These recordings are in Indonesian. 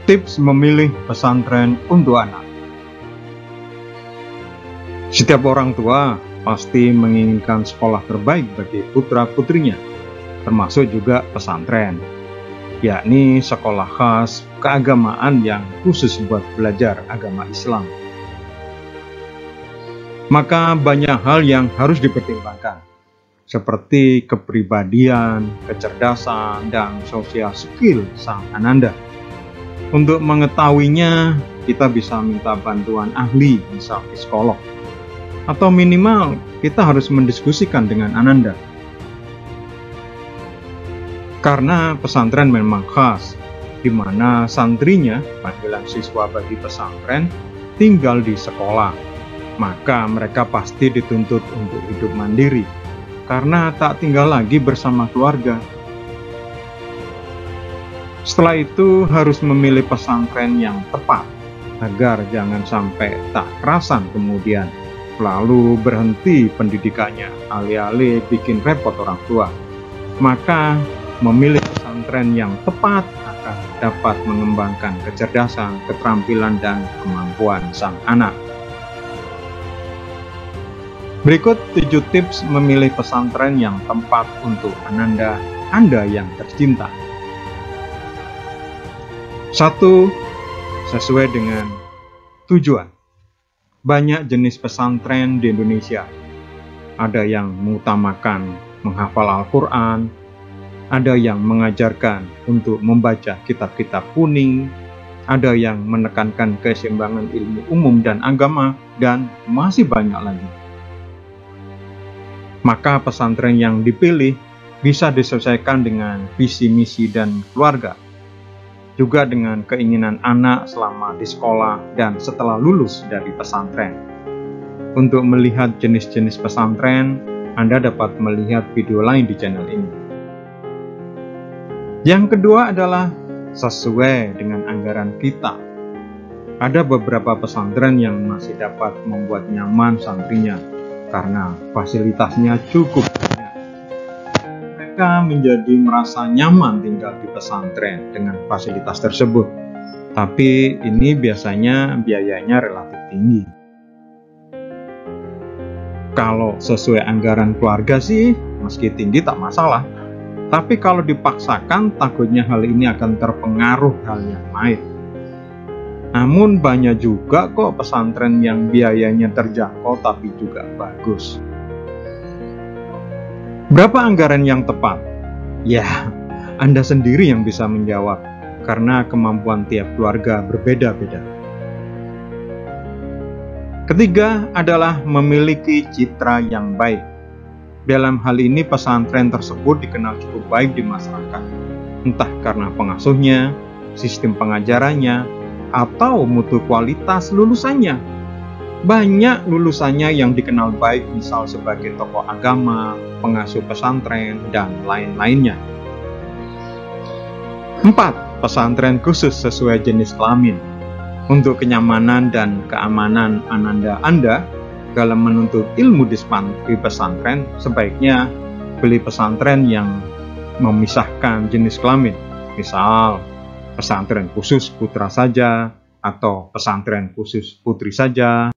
Tips memilih pesantren untuk anak. Setiap orang tua pasti menginginkan sekolah terbaik bagi putra-putrinya, termasuk juga pesantren, yakni sekolah khas keagamaan yang khusus buat belajar agama Islam. Maka banyak hal yang harus dipertimbangkan, seperti kepribadian, kecerdasan, dan social skill sang ananda. Untuk mengetahuinya, kita bisa minta bantuan ahli, misal psikolog, atau minimal kita harus mendiskusikan dengan ananda. Karena pesantren memang khas, di mana santrinya, panggilan siswa bagi pesantren, tinggal di sekolah. Maka mereka pasti dituntut untuk hidup mandiri, karena tak tinggal lagi bersama keluarga. Setelah itu harus memilih pesantren yang tepat, agar jangan sampai tak kerasan kemudian lalu berhenti pendidikannya, alih-alih bikin repot orang tua. Maka memilih pesantren yang tepat akan dapat mengembangkan kecerdasan, keterampilan, dan kemampuan sang anak. Berikut 7 tips memilih pesantren yang tepat untuk ananda Anda yang tercinta. 1. Sesuai dengan tujuan. Banyak jenis pesantren di Indonesia. Ada yang mengutamakan menghafal Al-Quran, ada yang mengajarkan untuk membaca kitab-kitab kuning, ada yang menekankan keseimbangan ilmu umum dan agama, dan masih banyak lagi. Maka pesantren yang dipilih bisa disesuaikan dengan visi misi dan keluarga, juga dengan keinginan anak selama di sekolah dan setelah lulus dari pesantren. Untuk melihat jenis-jenis pesantren, Anda dapat melihat video lain di channel ini. Yang kedua adalah sesuai dengan anggaran kita. Ada beberapa pesantren yang masih dapat membuat nyaman santrinya, karena fasilitasnya cukup banyak. Mereka menjadi merasa nyaman tinggal di pesantren dengan fasilitas tersebut. Tapi ini biasanya biayanya relatif tinggi. Kalau sesuai anggaran keluarga sih, meski tinggi tak masalah. Tapi kalau dipaksakan, takutnya hal ini akan terpengaruh hal yang lain. Namun banyak juga kok pesantren yang biayanya terjangkau tapi juga bagus. Berapa anggaran yang tepat? Ya, Anda sendiri yang bisa menjawab, karena kemampuan tiap keluarga berbeda-beda. Ketiga adalah memiliki citra yang baik. Dalam hal ini pesantren tersebut dikenal cukup baik di masyarakat, entah karena pengasuhnya, sistem pengajarannya, atau mutu kualitas lulusannya. Banyak lulusannya yang dikenal baik, misal sebagai tokoh agama, pengasuh pesantren, dan lain-lainnya. 4. Pesantren khusus sesuai jenis kelamin. Untuk kenyamanan dan keamanan ananda Anda dalam menuntut ilmu di pesantren, sebaiknya beli pesantren yang memisahkan jenis kelamin. Misal, pesantren khusus putra saja, atau pesantren khusus putri saja.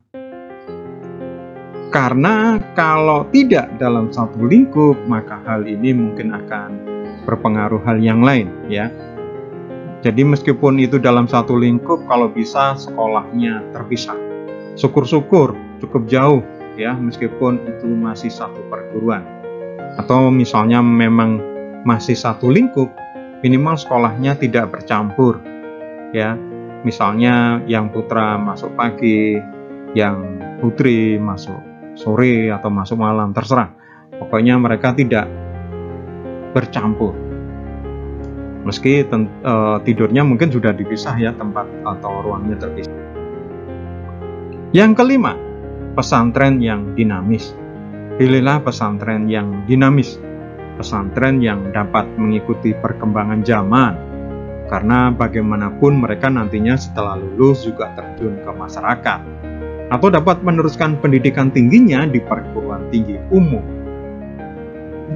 Karena kalau tidak dalam satu lingkup, maka hal ini mungkin akan berpengaruh hal yang lain, ya. Jadi meskipun itu dalam satu lingkup, kalau bisa sekolahnya terpisah. Syukur-syukur cukup jauh, ya, meskipun itu masih satu perguruan. Atau misalnya memang masih satu lingkup, minimal sekolahnya tidak bercampur, ya. Misalnya yang putra masuk pagi, yang putri masuk sore atau masuk malam, terserah. Pokoknya mereka tidak bercampur. Meski tidurnya mungkin sudah dipisah, ya, tempat atau ruangnya terpisah. Yang kelima, pesantren yang dinamis. Pilihlah pesantren yang dinamis. Pesantren yang dapat mengikuti perkembangan zaman, karena bagaimanapun mereka nantinya setelah lulus juga terjun ke masyarakat, atau dapat meneruskan pendidikan tingginya di perguruan tinggi umum.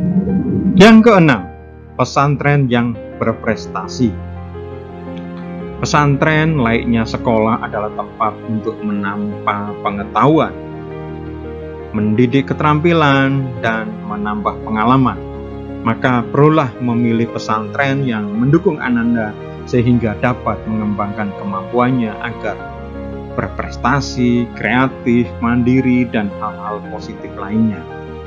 Yang keenam, pesantren yang berprestasi. Pesantren layaknya sekolah adalah tempat untuk menambah pengetahuan, mendidik keterampilan, dan menambah pengalaman. Maka perlulah memilih pesantren yang mendukung Ananda sehingga dapat mengembangkan kemampuannya agar berprestasi, kreatif, mandiri, dan hal-hal positif lainnya.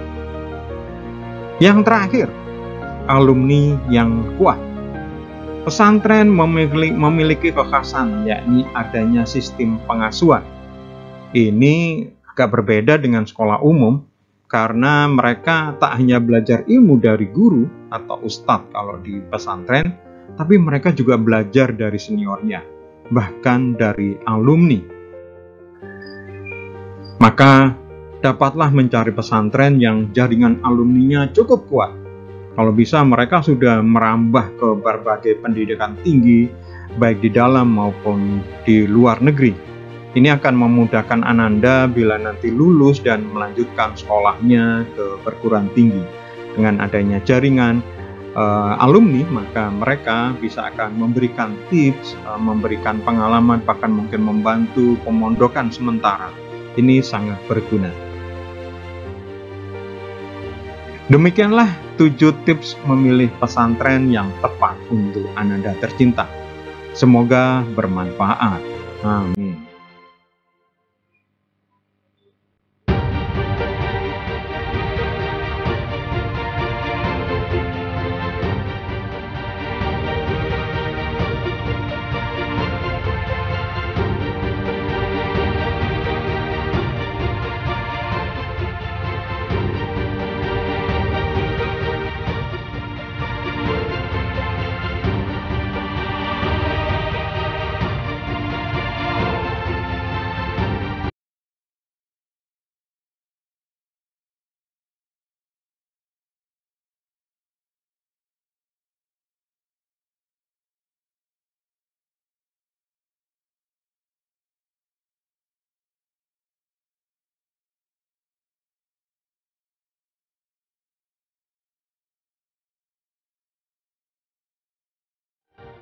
Yang terakhir, alumni yang kuat. Pesantren memiliki kekhasan, yakni adanya sistem pengasuhan. Ini agak berbeda dengan sekolah umum, karena mereka tak hanya belajar ilmu dari guru atau ustadz kalau di pesantren, tapi mereka juga belajar dari seniornya, bahkan dari alumni. Maka dapatlah mencari pesantren yang jaringan alumninya cukup kuat. Kalau bisa mereka sudah merambah ke berbagai pendidikan tinggi, baik di dalam maupun di luar negeri. Ini akan memudahkan Ananda bila nanti lulus dan melanjutkan sekolahnya ke perguruan tinggi. Dengan adanya jaringan alumni, maka mereka bisa akan memberikan tips, memberikan pengalaman, bahkan mungkin membantu pemondokan sementara. Ini sangat berguna. Demikianlah 7 tips memilih pesantren yang tepat untuk Ananda tercinta. Semoga bermanfaat. Amin.